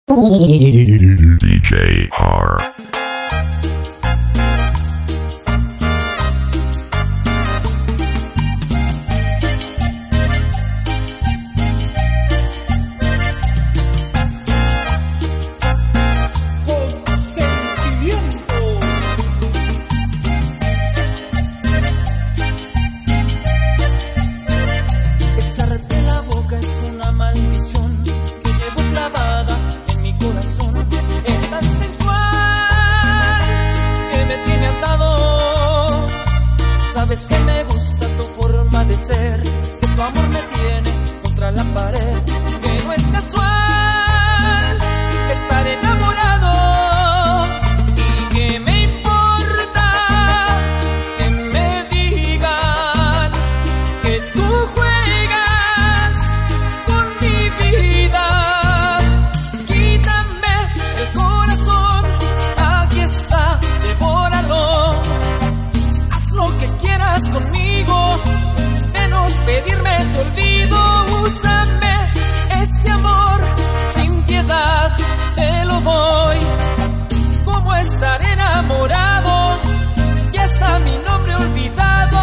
DJ R. Sabes que me gusta tu forma de ser, que tu amor me tiene contra la pared, que no es casual estar enamorado y que me importa que me digan que tú juegas con mi vida. Quítame el corazón, aquí está, devóralo. Haz lo que quieras conmigo, menos pedirme te olvido. Úsame este amor sin piedad, te lo doy. ¿Cómo estar enamorado? Ya está mi nombre olvidado.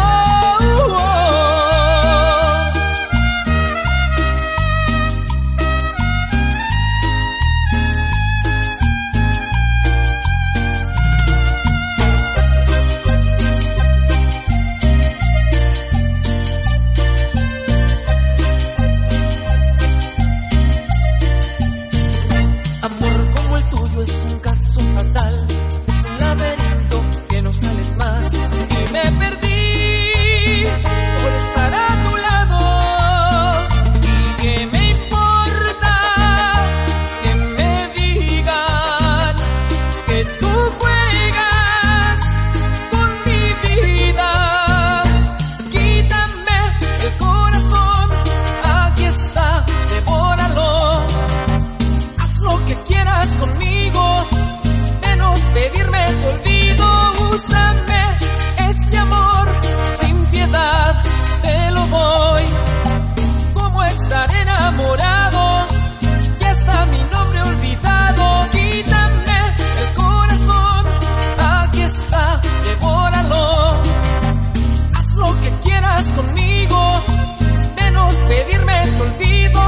Es un caso fatal, es un laberinto que no sales más. Y me perdí por estar a tu lado. Y que me importa que me digan que tú juegas con mi vida. Quítame el corazón, aquí está, devóralo. Haz lo que quieras conmigo, menos pedirme te olvido. Úsame este amor sin piedad, te lo doy. ¿Cómo estar enamorado? Ya está mi nombre olvidado. Quítame el corazón, aquí está, devóralo. Haz lo que quieras conmigo, menos pedirme te olvido.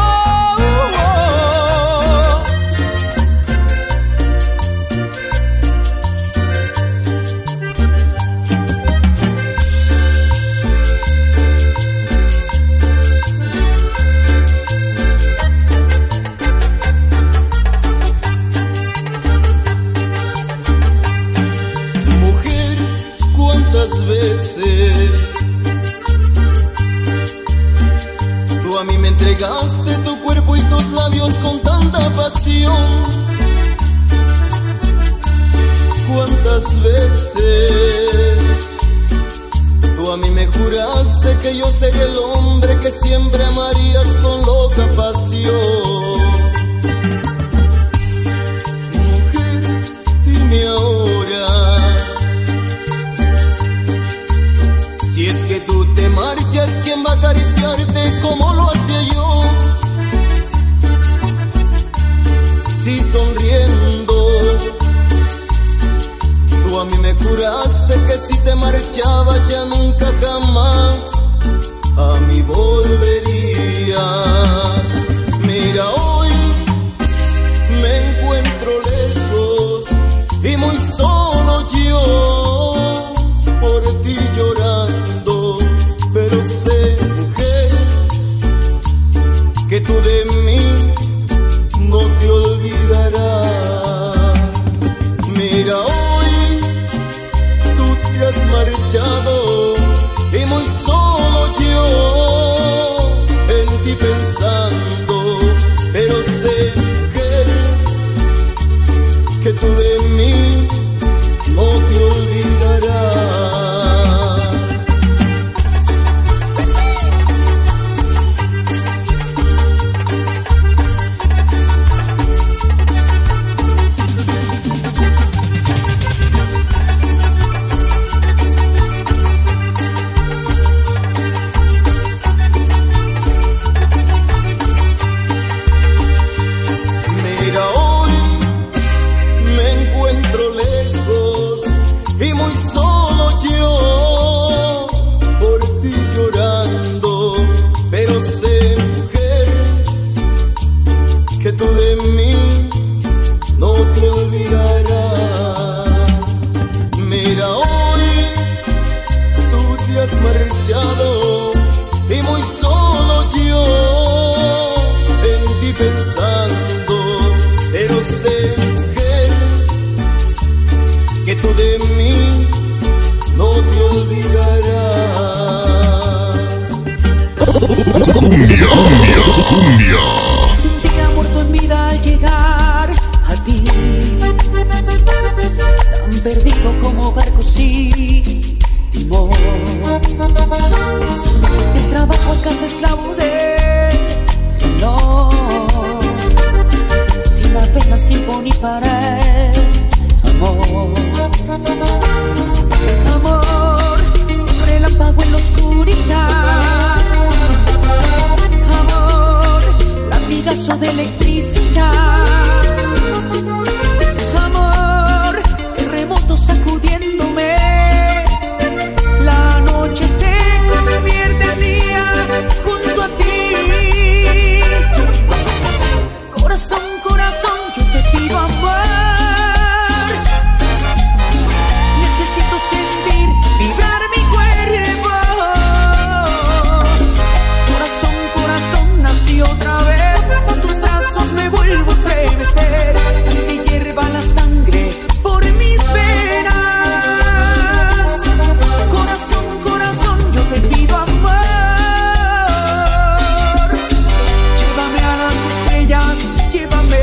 Veces tú a mí me entregaste tu cuerpo y tus labios con tanta pasión. Cuántas veces tú a mí me juraste que yo sería el hombre que siempre amarías con loca pasión. Mujer, dime ahora, si es que tú te marchas, ¿quién va a acariciarte como lo hacía yo? Si sonriendo tú a mí me juraste que si te marchabas ya nunca jamás a mí volverías. Mira, hoy me encuentro lejos y muy solo yo, por ti llorando, pero sé, mujer, que tú de mí no te olvidarás. Mira, hoy tú te has marchado y muy solo yo en ti pensando, pero sé, mujer, que tú de mí no te olvidarás. mí no te olvidarás. Mira, hoy tú te has marchado y muy solo yo en ti pensando, pero sé que tú de mí no te olvidarás. Cumbia, cumbia, cumbia. Sentí amor tu en vida al llegar a ti, tan perdido como barco sin timón. De trabajo a casa esclavo de no, sin apenas tiempo ni para el amor. Amor, relámpago en la oscuridad. Amor, latigazo de electricidad. Amor, terremoto sacudiéndome. La noche se convierte en día junto a ti. Corazón, corazón, yo te pido amor. Sentir, vibrar mi cuerpo. Corazón, corazón, nací otra vez. Con tus brazos me vuelvo a estremecer. Es que hierva la sangre por mis venas. Corazón, corazón, yo te pido amor. Llévame a las estrellas, llévame.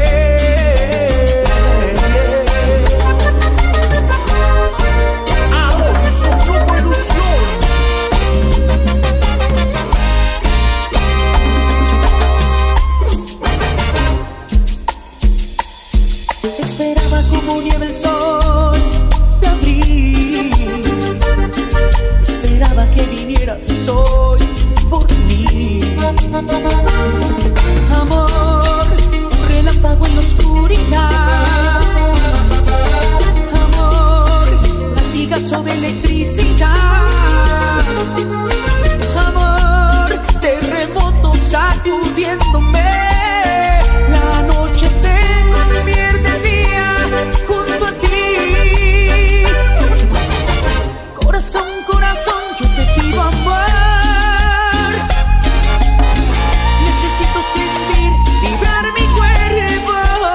Esperaba como nieve el sol de abril. Esperaba que vinieras hoy por mí. Amor, relámpago en la oscuridad. Amor, latigazo de electricidad. Amor, terremoto sacudiéndome. La noche se convierte en día junto a ti. Corazón, corazón, yo te pido amor. Necesito sentir, vibrar mi cuerpo.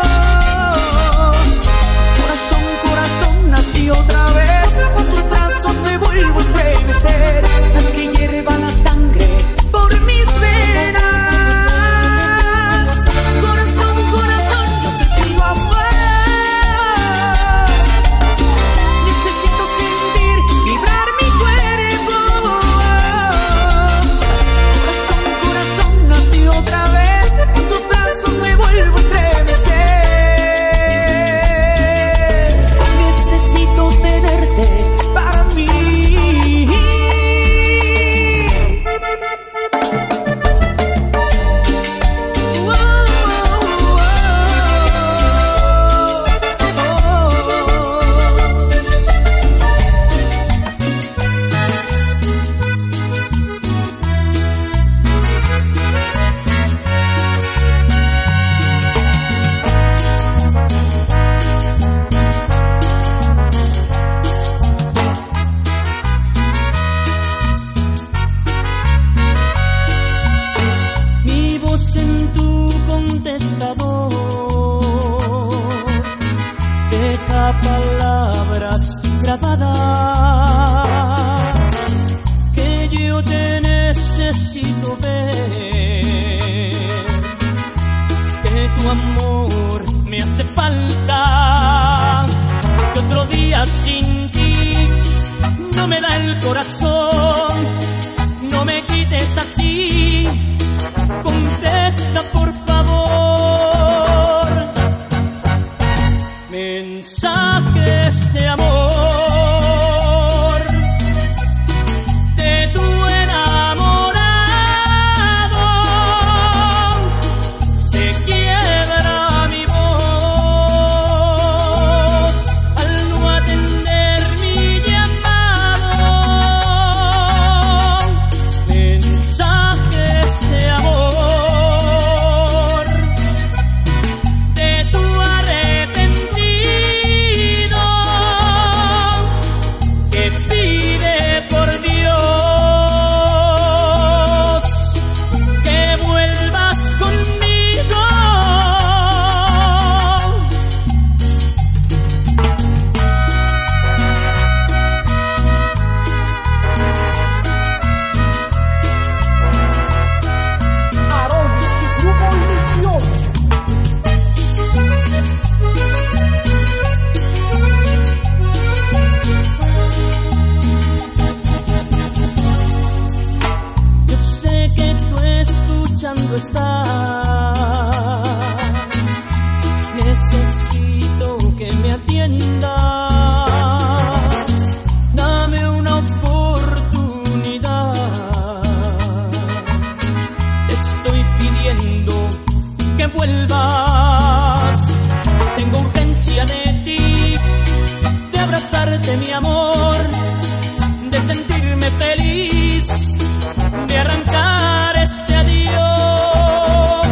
abrazarte, mi amor, de sentirme feliz, de arrancar este adiós.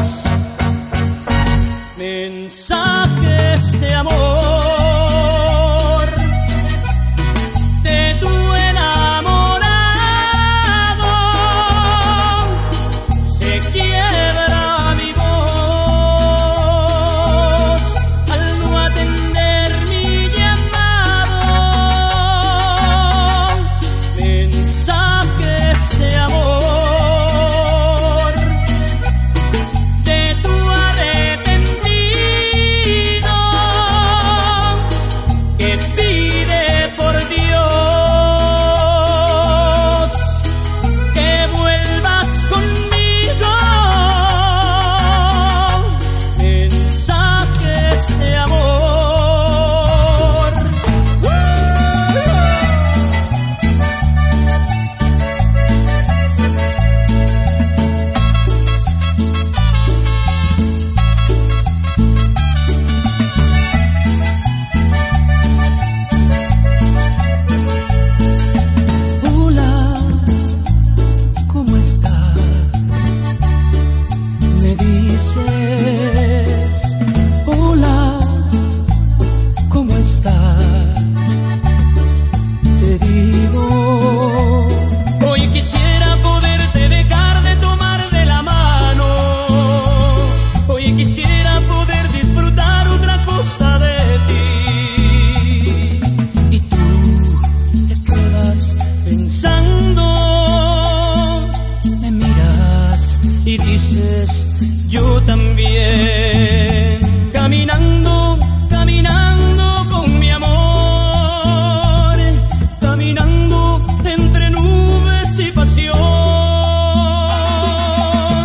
Mensajes de amor de tu enamorado, se quiebra mi voz al no atender mi llamado. Mensajes de amor de tu arrepentido que pide por Dios que vuelvas conmigo. Mensajes de amor. Hola, ¿cómo estás? Me dices, hola, ¿cómo estás? Te digo, hoy quisiera poderte dejar de tomar de la mano. Hoy quisiera poder disfrutar otra cosa de ti. Y tú te quedas pensando, me miras y dices, yo también. Caminando, caminando con mi amor, caminando entre nubes y pasión.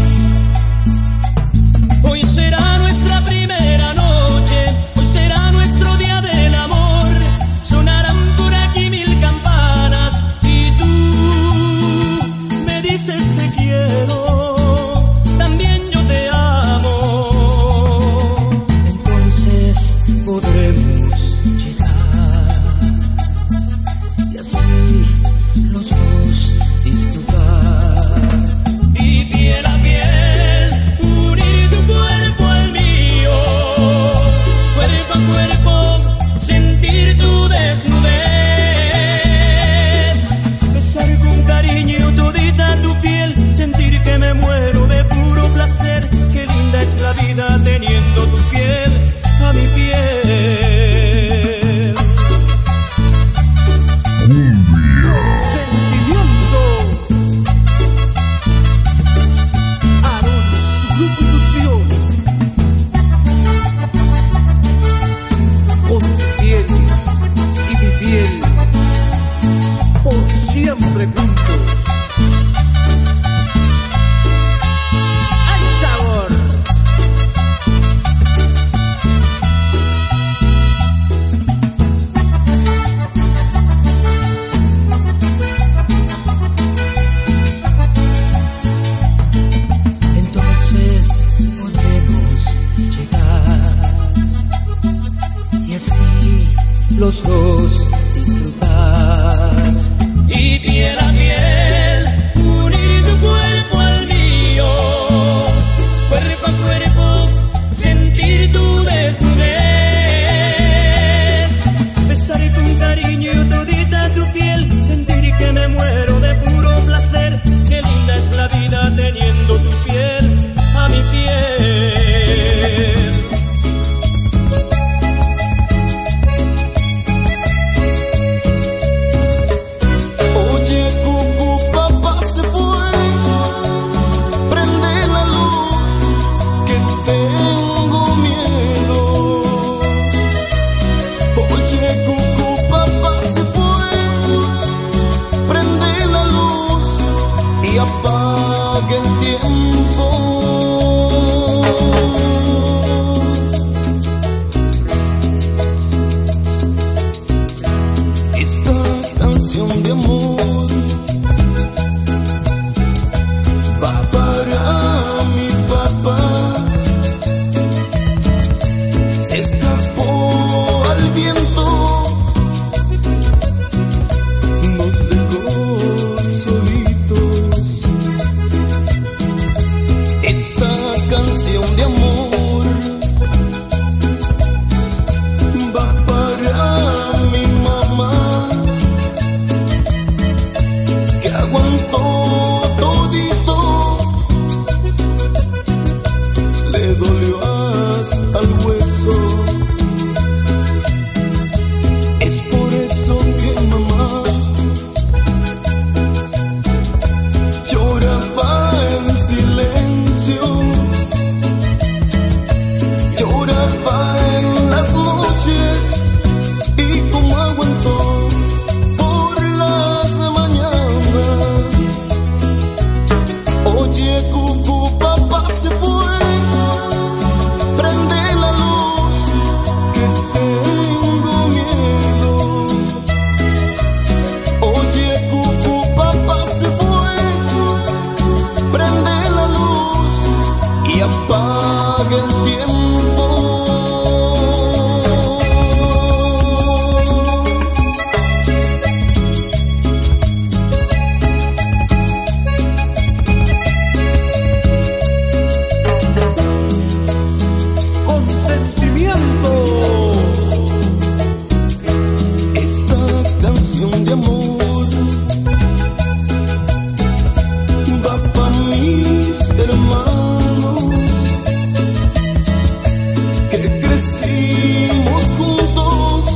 Hoy será nuestra primera noche, hoy será nuestro día del amor. Sonarán por aquí 1000 campanas y tú me dices te quiero, también yo te amo. Entonces podremos llegar y así los dos disfrutar. Y piel a piel, unir tu cuerpo al mío, cuerpo a cuerpo, sentir tu desnudez, besar con cariño todita tu piel, sentir que me muero de puro placer. Qué linda es la vida teniendo tu piel a mi piel. Sentimiento. Aaron, su grupo ilusión. Con tu piel y mi piel, por siempre juntos. ¡Ay, sabor! Entonces podremos llegar y así los dos disfrutar. Y piel a piel, unir tu cuerpo al mío, cuerpo a cuerpo, sentir tu desnudez, besar con cariño todita tu piel, sentir que me muero de puro placer. Qué linda es la vida teniendo tu piel a mi piel. Oye, cucú, papá se fue. Prende la luz, que tengo miedo. Oye, cucú, papá se fue. Prende la luz y apaga el tiempo. Esta canción de amor va para mi papá. Se escapó al viento vivimos juntos,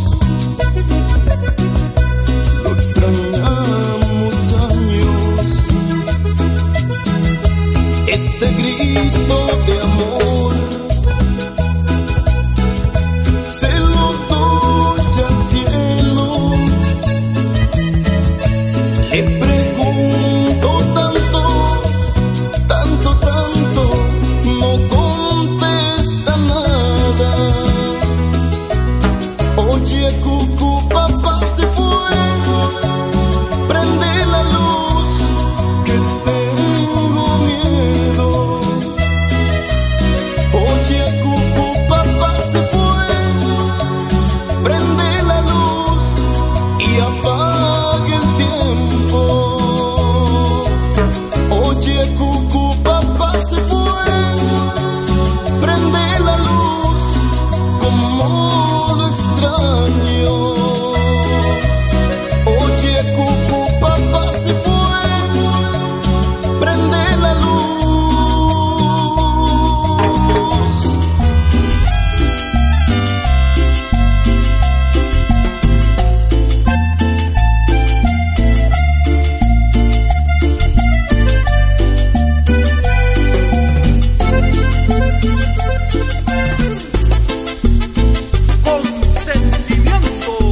lo extrañamos años. Este grito de amor se lo doy al cielo. Le pregunto tanto, tanto, tanto, no contesta nada. Oye, cucú, papá se fue, prende la luz que tengo miedo. Oye, cucú, papá se fue, prende la luz y apaga el tiempo. Oye, cucú, papá se fue, prende la luz, como lo extraño. Oye, cucú, papá se fue, prende la luz. Con sentimiento.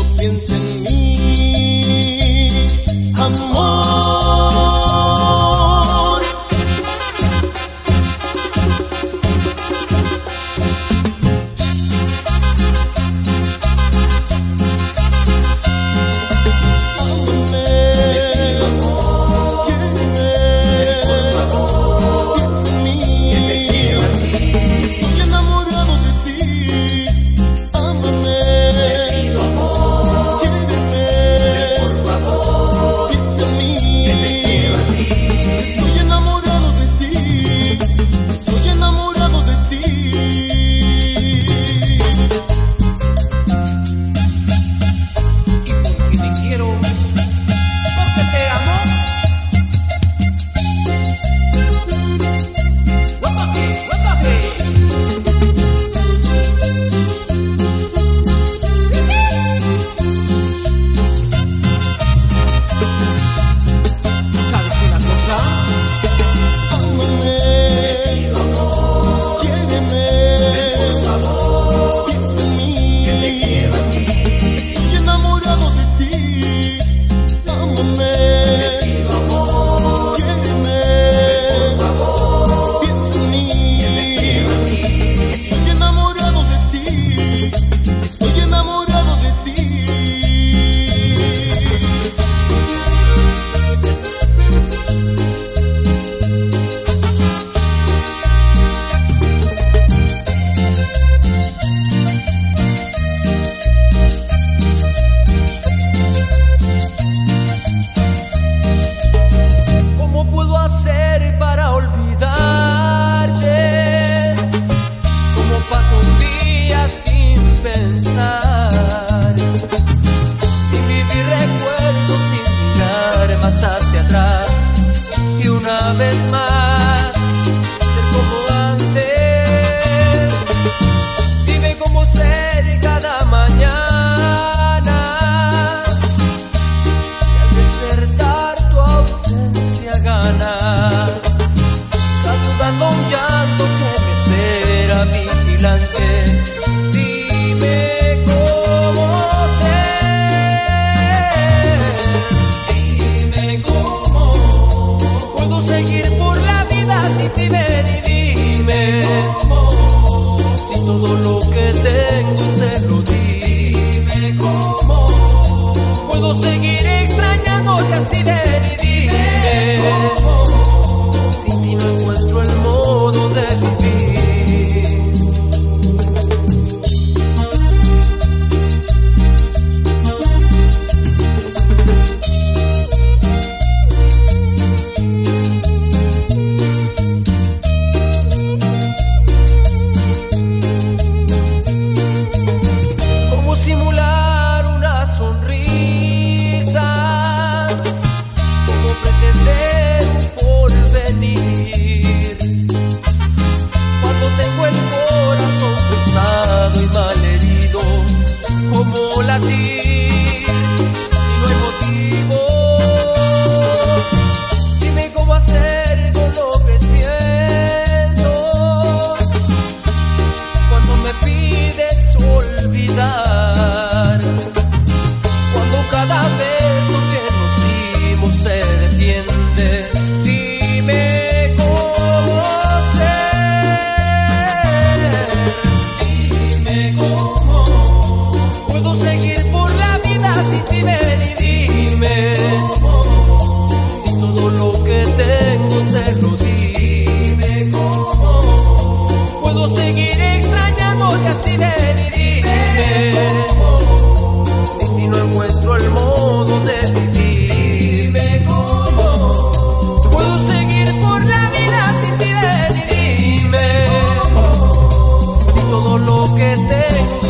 piensa en mí, amor. Lo que tengo